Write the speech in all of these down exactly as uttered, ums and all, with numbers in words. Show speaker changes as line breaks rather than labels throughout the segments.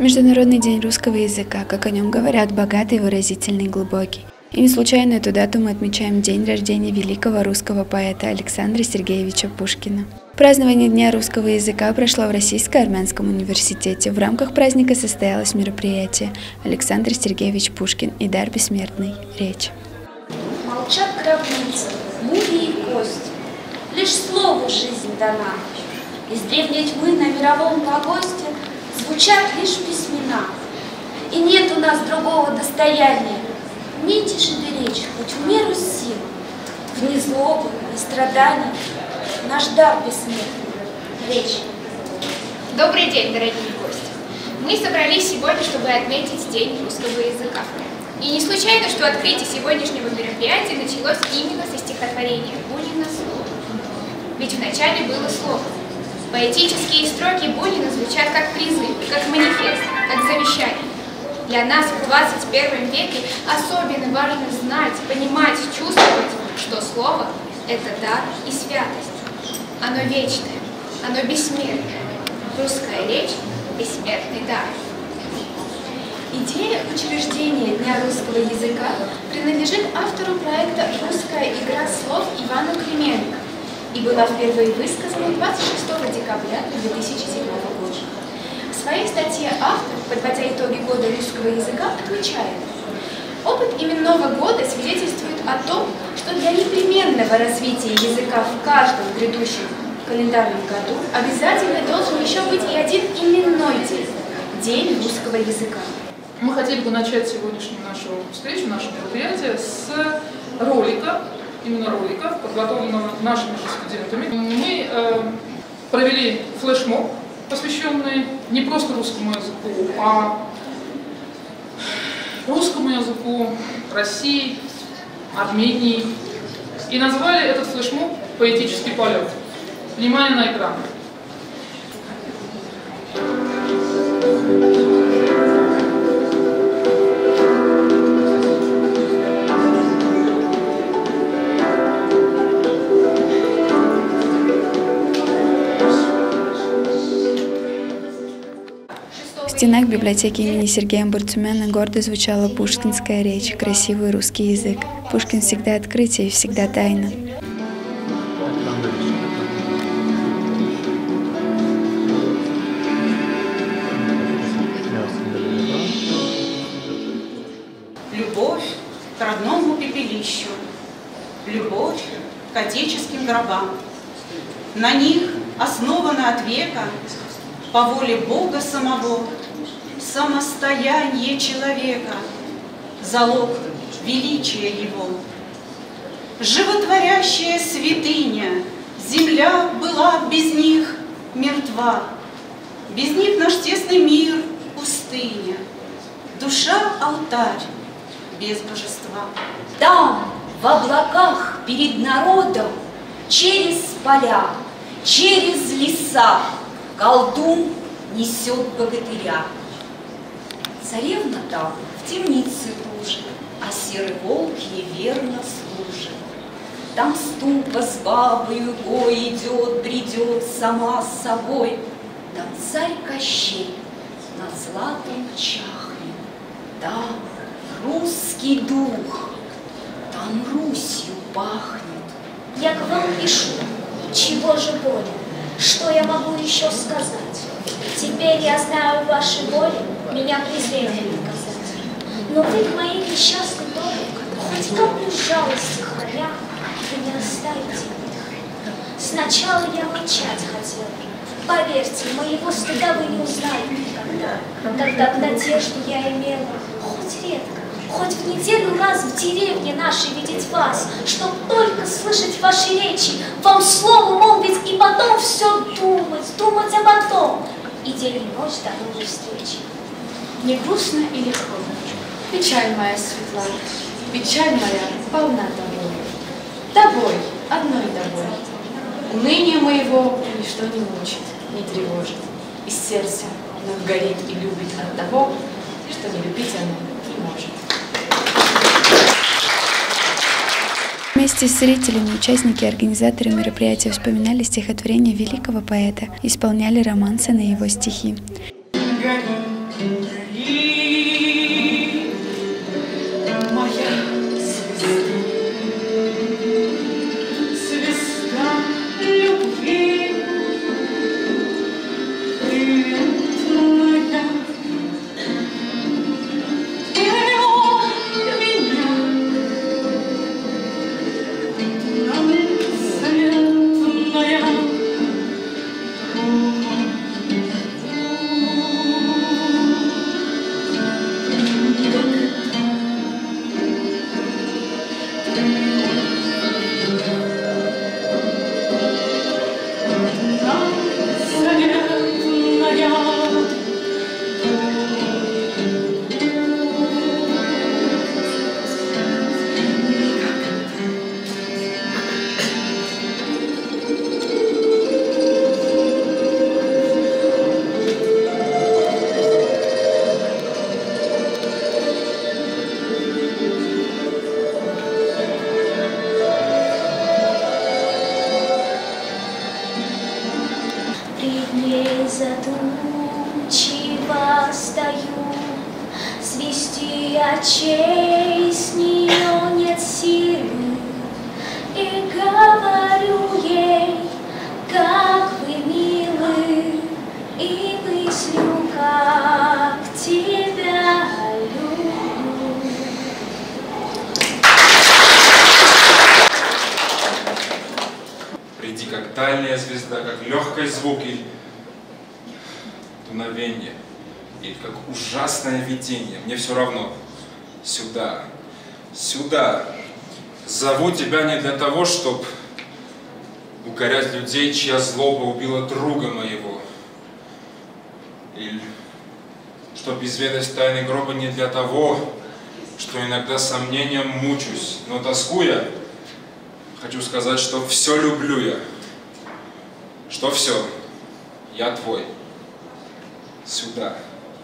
Международный день русского языка, как о нем говорят, богатый, выразительный, глубокий. И не случайно эту дату мы отмечаем день рождения великого русского поэта Александра Сергеевича Пушкина. Празднование Дня русского языка прошло в Российско-Армянском университете. В рамках праздника состоялось мероприятие «Александр Сергеевич Пушкин и дар бессмертный. Речь».
Молчат гробницы, мумии и кости, лишь слову жизнь дана. Из древней тьмы на мировом погосте звучат лишь письмена. И нет у нас другого достояния, ни тишины речь, хоть в меру сил, вне злобы и страданий, наш дар бессмертный. Речь.
Добрый день, дорогие гости! Мы собрались сегодня, чтобы отметить День русского языка. И не случайно, что открытие сегодняшнего мероприятия началось именно со стихотворения Бунина «Слово». Ведь вначале было слово. Поэтические строки Бунина звучат как призыв, как манифест, как завещание. Для нас в двадцать первом веке особенно важно знать, понимать, чувствовать, что слово – это дар и святость. Оно вечное, оно бессмертное. Русская речь – бессмертный дар.
Идея учреждения Дня русского языка принадлежит автору проекта «Русская игра слов» Ивану Клименко и была впервые высказана двадцать шестого декабря две тысячи седьмого года. В своей статье автор, подводя итоги года русского языка, отмечает: опыт именного года свидетельствует о том, что для непременного развития языка в каждом грядущем календарном году обязательно должен еще быть и один именной день – День русского языка.
Мы хотели бы начать сегодняшнюю нашу встречу, наше мероприятие с ролика, именно ролика, подготовленного нашими студентами. Мы э, провели флешмоб, посвященный не просто русскому языку, а русскому языку России, Армении. И назвали этот флешмоб «Поэтический полет». Внимание на экран.
В стенах библиотеки имени Сергея Бурцумяна гордо звучала пушкинская речь, красивый русский язык. Пушкин всегда открытие и всегда тайна.
Любовь к родному пепелищу, любовь к отеческим гробам. На них основано от века, по воле Бога самого, самостояние человека, залог величия его. Животворящая святыня, земля была без них мертва. Без них наш тесный мир — пустыня, душа — алтарь без божества.
Там, в облаках перед народом, через поля, через леса, колдун несет богатыря. Царевна там в темнице кружит, а серый волк ей верно служит. Там ступа с бабою гой идет, бредет сама с собой. Там царь Кощей над златом чахнет. Там русский дух, там Русью пахнет.
Я к вам пишу, чего же более? Что я могу еще сказать? Теперь я знаю ваши боли, меня презрением наказать. Но вы к моей несчастной доле, хоть каплю жалости храня, вы не оставите меня. Сначала я молчать хотела. Поверьте, моего стыда вы не узнали никогда. Когда в надежду я имела, хоть редко, хоть в неделю раз в деревне нашей видеть вас, чтоб только слышать ваши речи, вам слово молвить и потом все думать, думать о потом. И день и ночь до новой встречи.
Не грустно и легко, печаль моя светла, печаль моя полна тобой. Тобой, одной тобой. Уныние моего ничто не мучит, не тревожит. Из сердца оно горит и любит от того, что не любить оно не может.
Вместе с зрителями, участники и организаторы мероприятия вспоминали стихотворение великого поэта, исполняли романсы на его стихи.
Горит
Задумчиво стою, свести очей с нее нет силы, и говорю ей, как вы милы, и мыслю, как тебя люблю.
Приди, как дальняя звезда, как легкий звук и дуновение, или как ужасное видение, мне все равно. Сюда, сюда. Зову тебя не для того, чтобы укорять людей, чья злоба убила друга моего. Или чтобы изведать тайны гроба не для того, что иногда сомнением мучусь, но тоскуя, хочу сказать, что все люблю я, что все, я твой. Сюда,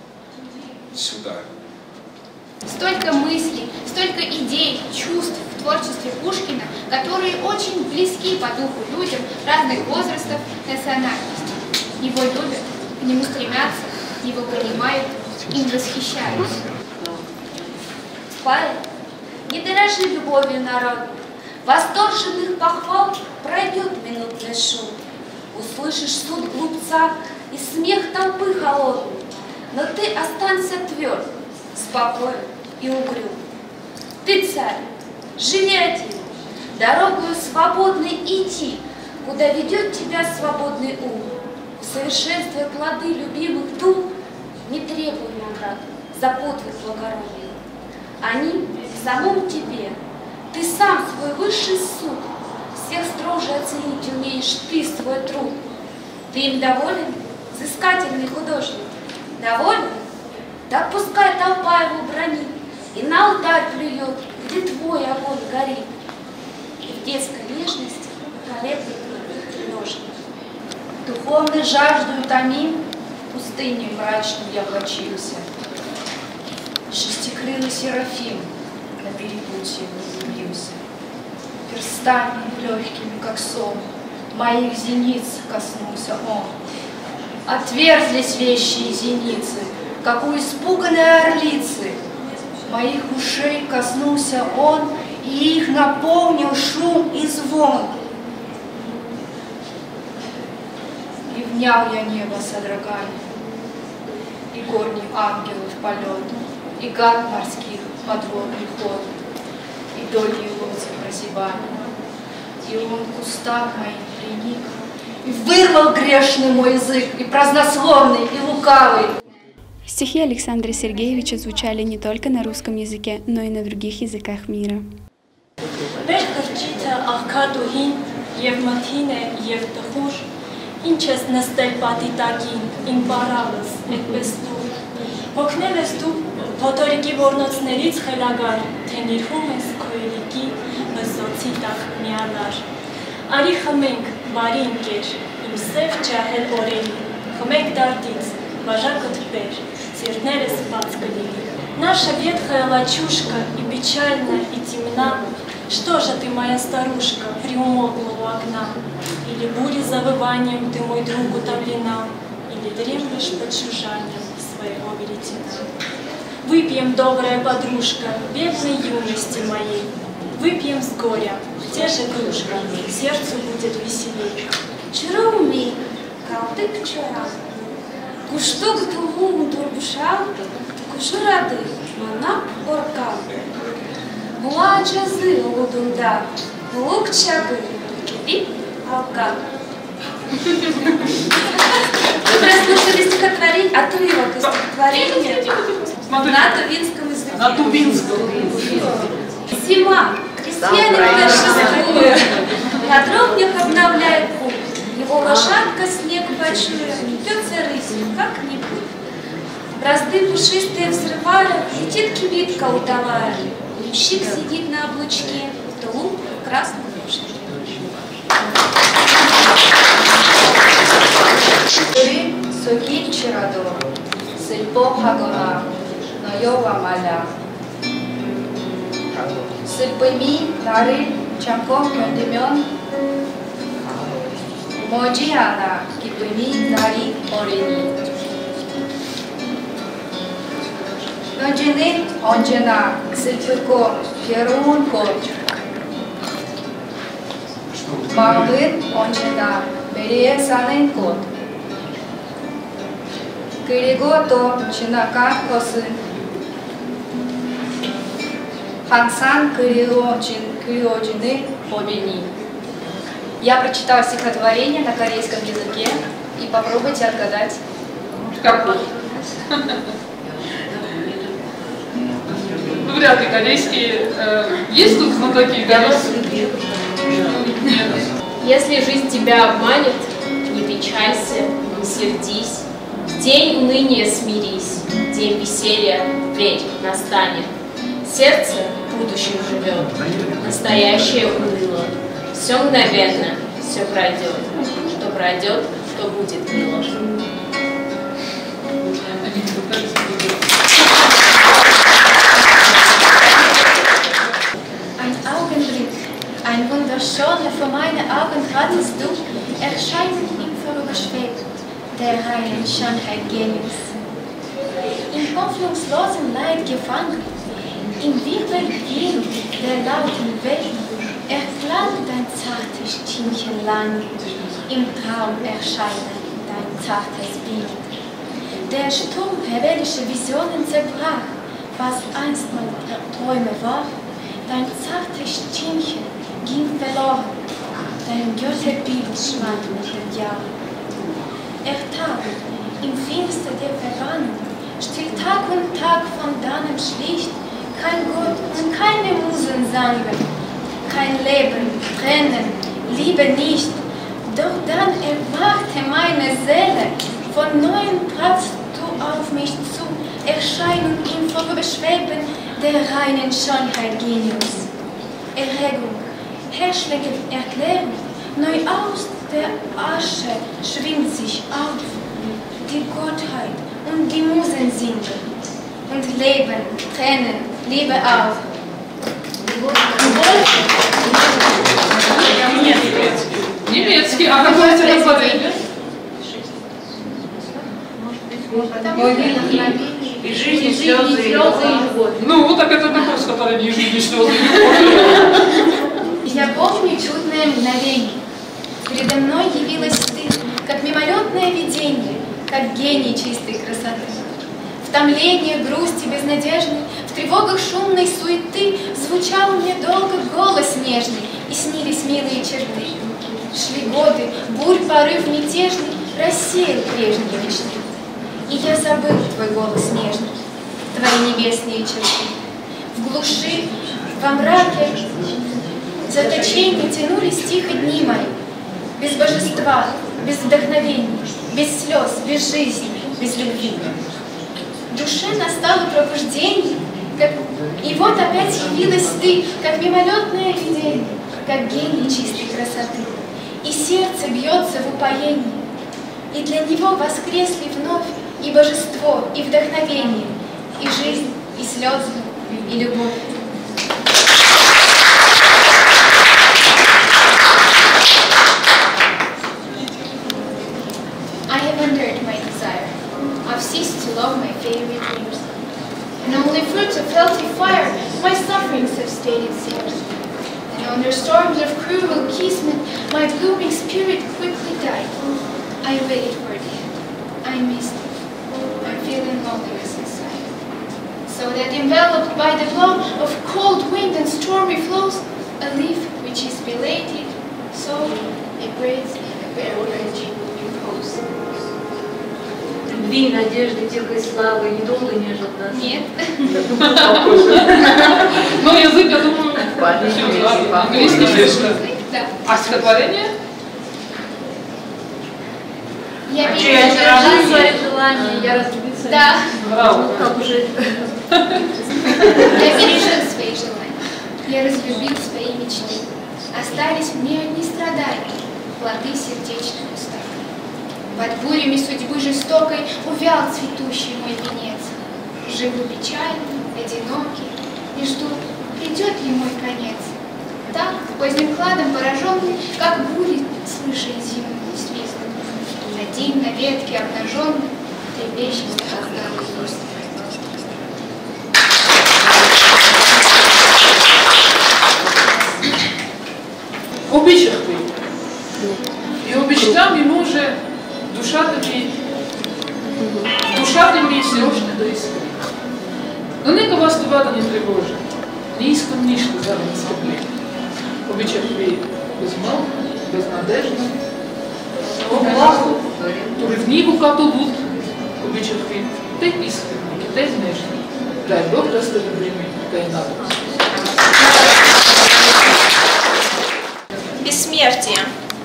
сюда.
Столько мыслей, столько идей, чувств в творчестве Пушкина, которые очень близки по духу людям разных возрастов, национальностей. Его любят, к нему стремятся, его понимают, им восхищаются.
Поэт, не дорожи любовью народа, восторженных похвал пройдет минутный шум. Услышишь суд глупца и смех толпы холодный, но ты останься тверд, спокоен и угрюм. Ты царь, живи один, дорогою свободной иди, куда ведет тебя свободный ум. Усовершенствуя плоды любимых дум, не требуй наград за подвиг благородный. Они в самом тебе, ты сам свой высший суд, всех строже оценить умеешь ты свой труд. Ты им доволен, взыскательный художник? Доволен? Так пускай толпа его бронит и на алтарь плюет, где твой огонь горит. И в детской нежности колеблет треножник.
Духовной жаждою томим, пустыней мрачной я влачился. Шестикрылый серафим на перепутье влюбился. Перстами легкими, как сон, моих зениц коснулся он. Отверзлись вещие зеницы, как у испуганной орлицы. Моих ушей коснулся он, и их наполнил шум и звон. И внял я небо содроганием, и горний ангелов полет, и гад морских подводный ход, и дольние лодки прозябания. И он к устам моим приник, и вырвал грешный мой язык, и празднословный, и лукавый.
Стихи Александра Сергеевича звучали не только на русском языке, но и на других языках мира.
Ինչ ես նստել պատի տակին, իմ բարավս, այդպես դու, հոգնել ես դու փոթորիկի որնոցներից խելագար, թե նիրհում ես քո ելիքի մզոցի տակ միանար։ Արի խմենք, բարի ընկեր, իմ սև ջահել օրերի, խմենք դարտից, բաժակը թպեր, սիրտներս բաց կլինի։ Наша ветхая лачушка и печальная, и темна, что же ты, моя старушка, приумолкла у окна? Или бурей завыванием ты, мой друг, утомлена, или дремлешь под чужанием своего веретена. Выпьем, добрая подружка, бедной юности моей, выпьем с горя, те же кружка, сердцу будет веселей.
Чаровник, калтык чара, куштук тулум турбушал, кушурады, манап оркал. Младшазы лудунда, лук чабы, кипит алкан. Вы прослушали стихотворение, отрывок из стихотворения на Тувинском языке.
На Тувинском.
Зима, стенет торжествуя, на дровнях обновляет путь. Его лошадка снег почуя, пьется рысью, как-нибудь. Бразды пушистые взрывая, летит кибитка удалая. Ямщик сидит на облучке, тулуп в красном ружке.
우리 속이 치라도 슬퍼하거나 너여와 말야. 슬픔이 나를 참고 견디면 머지않아 기쁨이 나를 오리니. 너지는 언제나 슬프고 괴로운 곳, 마음은 언제나 매리에 사는 곳, 그리고 또 지나간 것은 항상 그리워진, 그리워지는 법이니. Я прочитала стихотворение на корейском языке, и попробуйте отгадать.
Какой? Ну, вряд ли корейские. Есть тут знатоки корейские? Нет.
Если жизнь тебя обманет, не печалься, не сердись. В день уныния смирись, день веселья, верь, настанет. Сердце в будущем живет, настоящее уныло. Все мгновенно, все пройдет. Что пройдет, то будет мило.
Ein Augenblick, ein wunderschöner, vor meine Augen hattest du erscheinen im Vorüberschweben der reinen Schönheit Genius. Im hoffnungslosen Leid gefangen, im Wirbelwind der lauten Wellen, erklang dein zartes Stimmchen lang, im Traum erscheinen dein zartes Bild. Der Sturm rebellische Visionen zerbrach, was einst mal Träume war, dein zartes Stimmchen ging verloren, dein Götterbild schwand mit den Jahren. Ertagt im Finster der Verbrannung, still Tag und Tag von dannen schlicht, kein Gott und keine Musen sangen, kein Leben, Tränen, Liebe nicht. Doch dann erwachte meine Seele, von neuem tratst du auf mich zu, Erscheinung im Vorüberschweben der reinen Schönheit Genius. Erregung, herrschende Erklärung, neu aus der Asche schwingt sich auf, die Gottheit und die Musen singen, und Leben, Tränen, Liebe auch.
Немецкий, а какое стихотворение?
И жизни слезы и любовь.
Ну, так это такое стихотворение, и жизни слезы и любовь.
Я помню чудное мгновение. Передо мной явилась ты, как мимолетное видение, как гений чистой красоты. В томлении, грусти безнадежной, в тревогах шумной суеты звучал мне долго голос нежный, и снились милые черты. Шли годы, бурь, порыв мятежный рассеял прежние мечты. И я забыл твой голос нежный, твои небесные черты. В глуши, во мраке, в заточении тянулись тихо дни мои, без божества, без вдохновения, без слез, без жизни, без любви. В душе настало пробуждение, как... и вот опять явилась ты, как мимолетное видение, как гений чистой красоты. И сердце бьется в упоении, и для него воскресли вновь и божество, и вдохновение, и жизнь, и слезы, и любовь.
I have undered my desire. I've ceased to love my favorite dreams. And only fruits of healthy fire, my sufferings have stayed its seers. And under storms of cruel kismet, my blooming spirit quickly died. I waited for the end. I missed it. I'm feeling loneliness inside. So that enveloped by the blow of cold wind and stormy flows, a leaf which is belated, so it breathes in a bare branch repose.
Любви, надежды, тихой славы недолго нежат нас.
Нет.
Но язык, я думаю, Английский язык.
Да.
А стихотворение?
Я вижу
свои желания, я разлюбился.
Да.
Браво.
Как уже.
Я пережил свои желания. Я разлюбил свои мечты. Остались мне одни страдания, плоды сердечной пустоты. Под бурями судьбы жестокой увял цветущий мой венец. Живу печальный, одинокий, и жду, придет ли мой конец. Так, поздним кладом пораженный, как бури, слыша зимнюю свист. Один на ветке обнаженный, трепещет сознанный лист.
Обичах ты. И обичтам ему же душа тобі, душа тобі срочно до искри. Но нека вас това да не тревожи, не искам нищо за да скъпли. Обичах ви безмълк, безнадежно, оплахо, туревниво като луд. Обичах ви те искрени, те нежни. Дай Бог да сте любими, да и надо.
Бессмертие.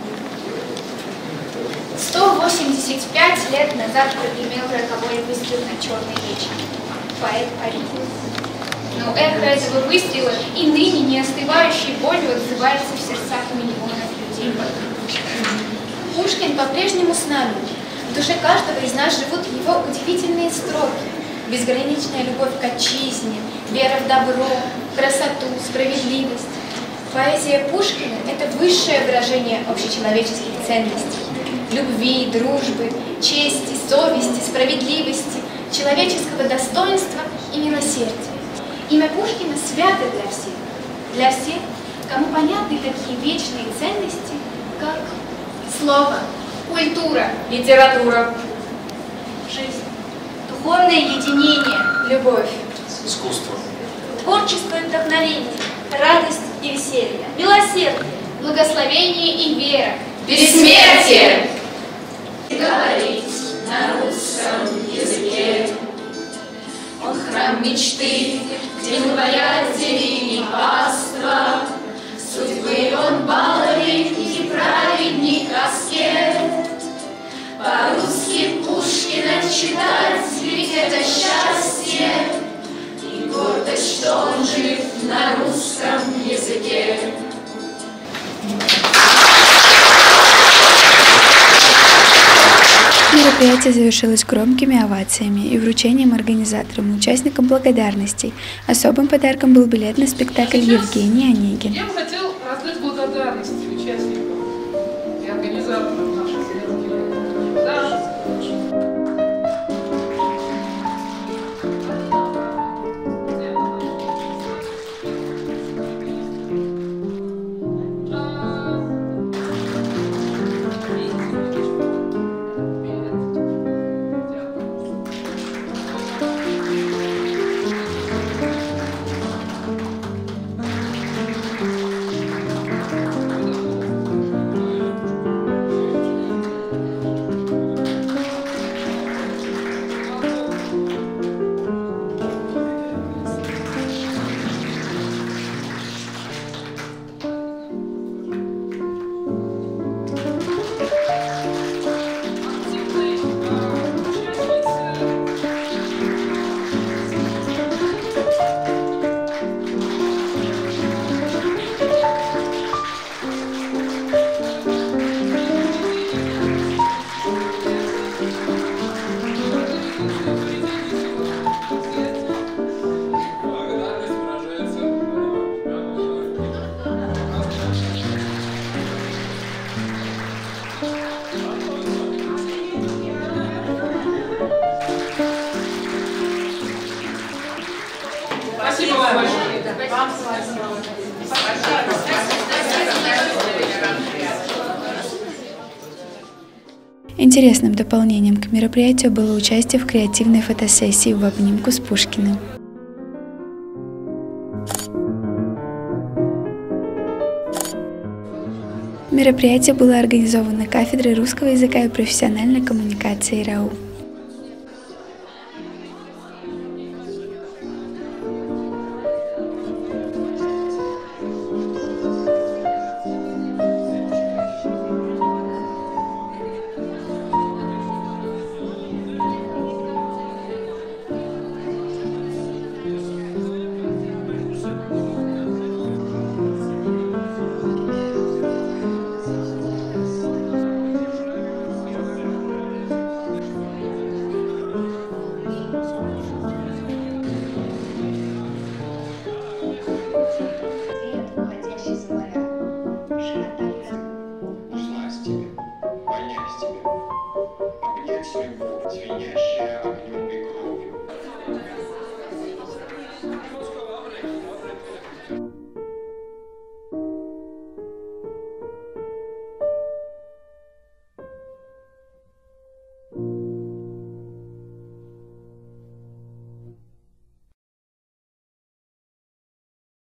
сто восемьдесят пять лет назад прогремел роковой выстрел на Черной речке. Поэт парил. Но эхо этого выстрела и ныне не остывающей болью отзывается в сердцах миллионов людей. Пушкин по-прежнему с нами. В душе каждого из нас живут его удивительные строки. Безграничная любовь к отчизне, вера в добро, красоту, справедливость. Поэзия Пушкина – это высшее выражение общечеловеческих ценностей. Любви, дружбы, чести, совести, справедливости, человеческого достоинства и милосердия. Имя Пушкина свято для всех. Для всех, кому понятны такие вечные ценности, как слово, культура,
литература,
жизнь, духовное единение, любовь,
искусство,
творческое вдохновение, радость и веселье, милосердие,
благословение и вера,
бессмертие.
Говорить на русском языке. Он храм мечты, где говорят зелени паства. Судьбы он баловник и праведник аскет. По-русски Пушкина читать, ведь это счастье. И гордость, что он жив на русском языке.
Мероприятие завершилось громкими овациями и вручением организаторам и участникам благодарностей. Особым подарком был билет на спектакль Евгений Онегин.
Я бы хотел раздать благодарности участникам и организаторам наших мероприятий. Да. Спасибо вам большое. Вам спасибо.
Интересным дополнением к мероприятию было участие в креативной фотосессии в обнимку с Пушкиным. Мероприятие было организовано кафедрой русского языка и профессиональной коммуникации РАУ.
судьбу, звенящая огнем.